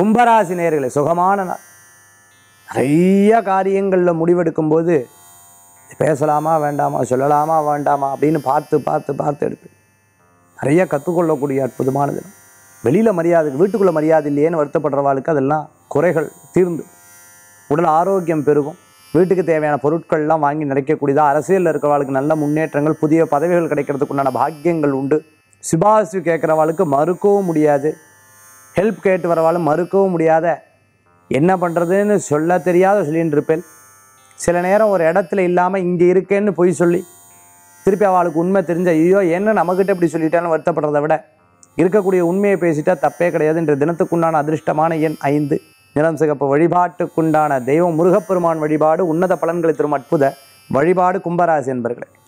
கும்பராசி நேயர்களே, சுகமான நாள். நிறைய காரியங்களில் முடிவெடுக்கும் போது பேசலாமா வேண்டாமா, சொல்லலாமா வேண்டாமா அப்படின்னு பார்த்து பார்த்து பார்த்து எடுப்பேன். நிறைய கற்றுக்கொள்ளக்கூடிய அற்புதமான தினம். வெளியில் மரியாதை, வீட்டுக்குள்ளே மரியாதை இல்லையேன்னு வருத்தப்படுறவாளுக்கு அதெல்லாம் குறைகள் தீர்ந்து உடல் ஆரோக்கியம் பெருகும். வீட்டுக்கு தேவையான பொருட்கள்லாம் வாங்கி நிறைக்கக்கூடியதாக, அரசியலில் இருக்கிறவாளுக்கு நல்ல முன்னேற்றங்கள், புதிய பதவிகள் கிடைக்கிறதுக்கு உண்டான பாக்கியங்கள் உண்டு. சிபாரிசு கேட்குறவாளுக்கு மறுக்கவும் முடியாது, ஹெல்ப் கேட்டு வரவாளும் மறுக்கவும் முடியாத, என்ன பண்ணுறதுன்னு சொல்ல தெரியாத சொல்லின்னு இருப்பேன். சில நேரம் ஒரு இடத்துல இல்லாமல் இங்கே இருக்கேன்னு பொய் சொல்லி திருப்பி அவளுக்கு உண்மை தெரிஞ்ச, ஐயோ என்ன நம்மக்கிட்ட இப்படி சொல்லிட்டாலும் வருத்தப்படுறதை விட இருக்கக்கூடிய உண்மையை பேசிட்டா தப்பே கிடையாது. என்ற தினத்துக்குண்டான அதிர்ஷ்டமான எண் 5, நிறம் சிகப்பு. வழிபாட்டுக்குண்டான தெய்வம் முருகப்பெருமான் வழிபாடு. உன்னத பலன்களை தரும் அற்புத வழிபாடு கும்பராசி என்பர்களே.